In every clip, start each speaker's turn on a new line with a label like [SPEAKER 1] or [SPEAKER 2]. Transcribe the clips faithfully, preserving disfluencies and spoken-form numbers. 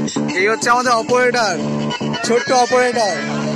[SPEAKER 1] এই হচ্ছে আমাদের অপারেটর, ছোট্ট অপারেটর।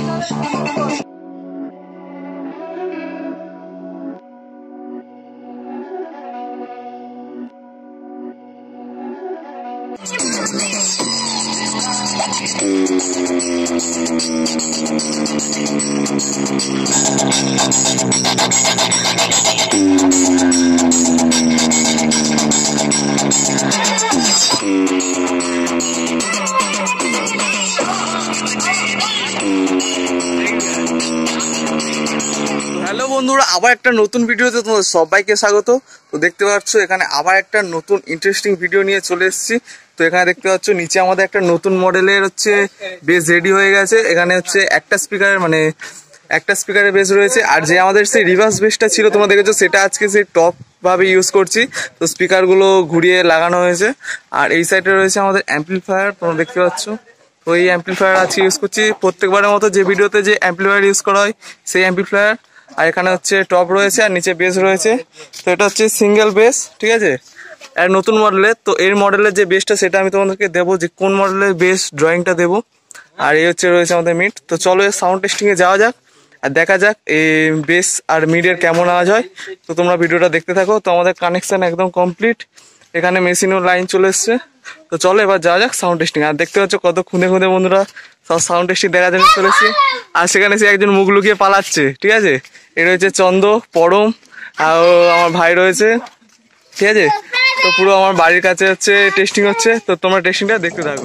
[SPEAKER 1] হ্যালো বন্ধুরা, আবার একটা নতুন ভিডিওতে তোমাদের সবাইকে স্বাগত। তো দেখতে পাচ্ছ এখানে আবার একটা নতুন ইন্টারেস্টিং ভিডিও নিয়ে চলে এসেছি। তো এখানে দেখতে পাচ্ছ নিচে আমাদের একটা নতুন মডেলের হচ্ছে বেস রেডি হয়ে গেছে। এখানে হচ্ছে একটা স্পিকারের মানে একটা স্পিকারের বেস রয়েছে, আর যে আমাদের সেই রিভার্স বেসটা ছিল তোমরা দেখেছো, সেটা আজকে সেই টপ ভাবে ইউজ করছি। তো স্পিকারগুলো ঘুরিয়ে লাগানো হয়েছে। আর এই সাইডে রয়েছে আমাদের অ্যাম্পলিফায়ার, তোমরা দেখতে পাচ্ছ। তো এই অ্যাম্পলিফায়ার আজকে ইউজ করছি প্রত্যেকবারের মতো, যে ভিডিওতে যে অ্যাম্পলিফায়ার ইউজ করা হয় সেই অ্যাম্পলিফায়ার। আর এখানে হচ্ছে টপ রয়েছে আর নিচে বেস রয়েছে। তো এটা হচ্ছে সিঙ্গেল বেস, ঠিক আছে, আর নতুন মডেলের। তো এর মডেলের যে বেসটা সেটা আমি তোমাদেরকে দেবো, যে কোন মডেলের বেস ড্রয়িংটা দেবো। আর এই হচ্ছে রয়েছে আমাদের মিড। তো চলো এর সাউন্ড টেস্টিংয়ে যাওয়া যাক আর দেখা যাক এই বেস আর মিডের কেমন আওয়াজ হয়। তো তোমরা ভিডিওটা দেখতে থাকো। তো আমাদের কানেকশান একদম কমপ্লিট, এখানে মেশিনও লাইন চলে এসছে। তো চলো এবার যাওয়া যাক সাউন্ড টেস্টিং। আর দেখতে পাচ্ছ কত খুঁজে খুঁজে বন্ধুরা সব সাউন্ড টেস্টিং দেখার জন্য চলেছি। আর সেখানে সে একজন মুখ লুকিয়ে পালাচ্ছে, ঠিক আছে। এ রয়েছে চন্দ, পরম, আর আমার ভাই রয়েছে, ঠিক আছে। তো পুরো আমার বাড়ির কাছে হচ্ছে টেস্টিং হচ্ছে। তো তোমরা টেস্টিংটা দেখতে থাকো।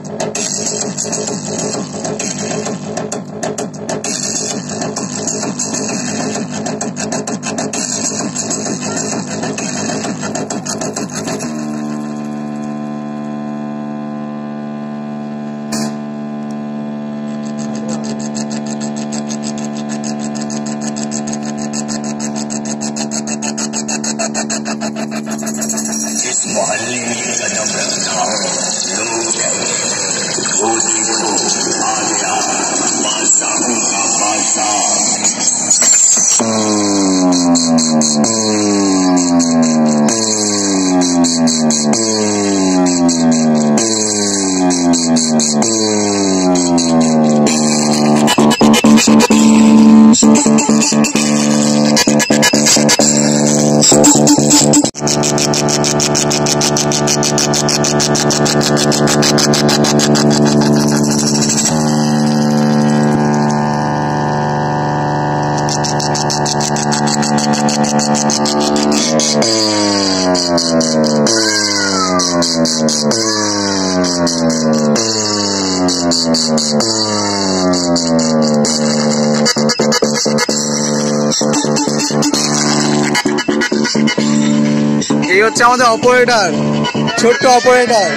[SPEAKER 1] এই হচ্ছে আমাদের অপারেটর, ছোট্ট operator.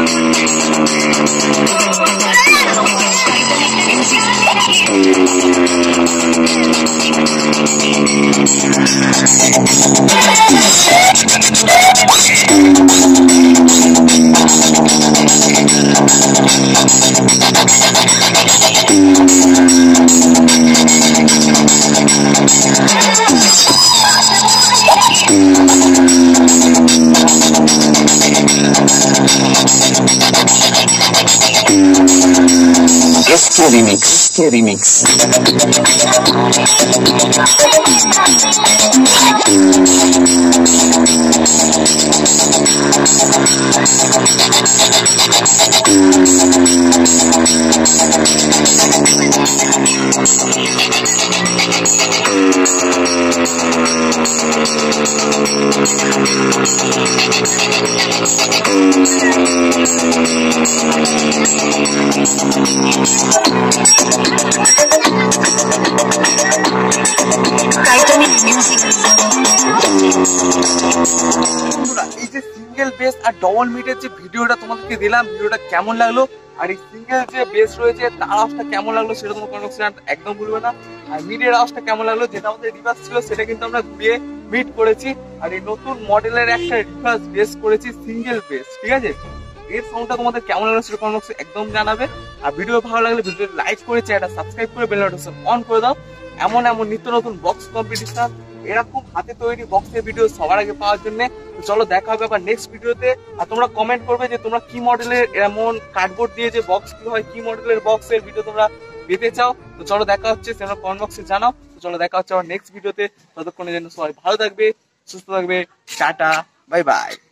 [SPEAKER 2] Este remix, este remix. Titanic music.
[SPEAKER 1] বন্ধুরা এই যে সিঙ্গেল বেস আর ডবল মিটের যে ভিডিওটা তোমাদেরকে দিলাম, ভিডিওটা কেমন লাগলো আর এই সিঙ্গেল যে বেস রয়েছে তার আওয়াজটা কেমন লাগলো সেটা তোমার কমেন্ট বক্সে একদম ভুলবে না। আর মিডের আওয়াজটা কেমন লাগলো, যেটা আমাদের রিভার্স ছিল সেটা কিন্তু আমরা ঘুরিয়ে মিড করেছি। আর এই নতুন মডেলের একটা রিভার্স বেস করেছি সিঙ্গেল বেস, ঠিক আছে? এর সাউন্ডটা তোমাদের কেমন লাগলো সেটা কমেন্ট বক্সে একদম জানাবে। আর ভিডিও ভালো লাগলে ভিডিও লাইক করে চ্যানেলটা সাবস্ক্রাইব করে বেল নোটিফিকেশন অন করে দাও। এমন এমন নিত্য নতুন বক্স কম্পিটিশন, এরকম হাতে তৈরি বক্সের ভিডিও সবার আগে পাওয়ার জন্য চলো দেখা হবে আবার নেক্সট ভিডিওতে। আর তোমরা কমেন্ট করবে যে তোমরা কি মডেলের এমন কার্ডবোর্ড দিয়ে যে বক্স কি হয়, কি মডেলের বক্সের ভিডিও তোমরা পেতে চাও। তো চলো দেখা হচ্ছে, তোমরা কমেন্ট বক্সে জানাও। তো চলো দেখা হচ্ছে আবার নেক্সট ভিডিওতে। ততক্ষণের জন্য সবাই ভালো থাকবে, সুস্থ থাকবে, টাটা, বাই বাই।